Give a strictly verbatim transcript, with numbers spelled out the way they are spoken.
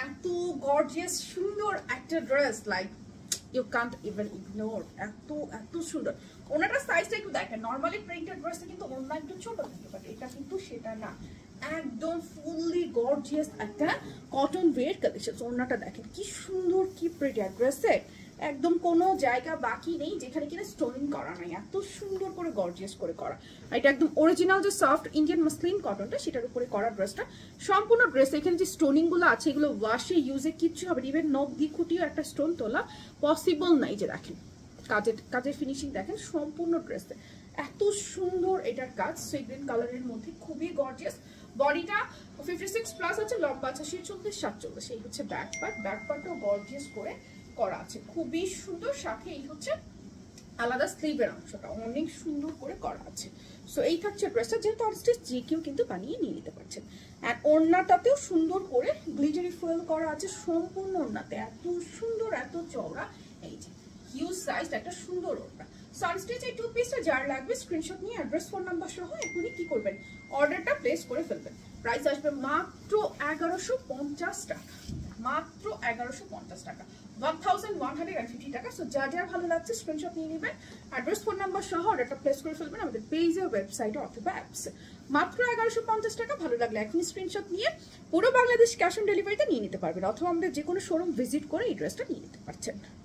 এত গর্জিয়াস সুন্দর একটা dress, like you can't even ignore. এত এত সুন্দর। ওনাটার সাইজটা একটু দেখেন, নর্মালি প্রিন্টেড ড্রেসে কিন্তু ওনা একটু ছোট থাকে, বাট এটা কিন্তু সেটা না, একদম ফুললি গর্জিয়াস একটা কটন ওয়্যার কালেকশন। ওনাটা দেখেন কি সুন্দর, কি প্রিটি ড্রেসে একদম কোনো জায়গা বাকি নেই যেখানে কিনা স্টোনিং করা নাই, এত সুন্দর করে গর্জিয়াস করে করা। এটা একদম অরিজিনাল যে সফট ইন্ডিয়ান মাসলিন কটনটা সেটার উপরে করা ড্রেসটা। সম্পূর্ণ ড্রেস এখানে যে স্টোনিং গুলো আছে এগুলো ওয়াশে ইউজে কিচ্ছু হবে, ইভেন নখ দিয়ে খুঁটিও একটা স্টোন তোলা পসিবল নাই। যে দেখেন কাজের কাজের ফিনিশিং দেখেন সম্পূর্ণ ড্রেসে এত সুন্দর এটার কাজ, সি গ্রিন কালারের মধ্যে খুবই গর্জিয়াস। বডিটা ফিফটি সিক্স প্লাস আছে, লম্বা আছে চল্লিশ সাতচল্লিশ। এই হচ্ছে ব্যাক পার্ট, ব্যাক পার্টটাও গর্জিয়াস করে করা আছে, খুবই সুন্দর। সাথে এই হচ্ছে আলাদা স্লিভের অংশটা অনেক সুন্দর করে করা আছে। সো এই থাকছে ড্রেসটা, যেহেতু আনস্টিচ যে কেউ কিন্তু বানিয়ে নিয়ে নিতে পারছেন। আর ওড়নাটাতেও সুন্দর করে গ্লিটারি ফুয়েল করা আছে সম্পূর্ণ ওড়নাতে, এত সুন্দর এত চওড়া। এই যে হিউজ সাইজ একটা সুন্দর ওড়না। সানস্টিচ এই টু পিসটা যার লাগবে স্ক্রিনশট নিয়ে অ্যাড্রেস ফোন নাম্বার সহ এখনই কি করবেন, অর্ডারটা প্লেস করে ফেলবেন। প্রাইস আসবে মাত্র এগারোশো পঞ্চাশ টাকা, মাত্র এগারোশো পঞ্চাশ টাকা, one thousand one hundred and fifty টাকা। সো যা যা ভালো লাগছে স্ক্রিনশট নিয়ে নেবেন, অ্যাড্রেস ফোন নাম্বার সহ অর্ডারটা প্লেস করে ফেলবেন আমাদের পেজে, ওয়েবসাইটে অথবা অ্যাপসে। মাত্র এগারোশো পঞ্চাশ টাকা। ভালো লাগলে এখনই স্ক্রিনশট নিয়ে পুরো বাংলাদেশ ক্যাশ অন ডেলিভারিতে নিয়ে নিতে পারবেন, অথবা আমাদের যে কোনো শোরুম ভিজিট করে এই ড্রেসটা নিয়ে নিতে পারছেন।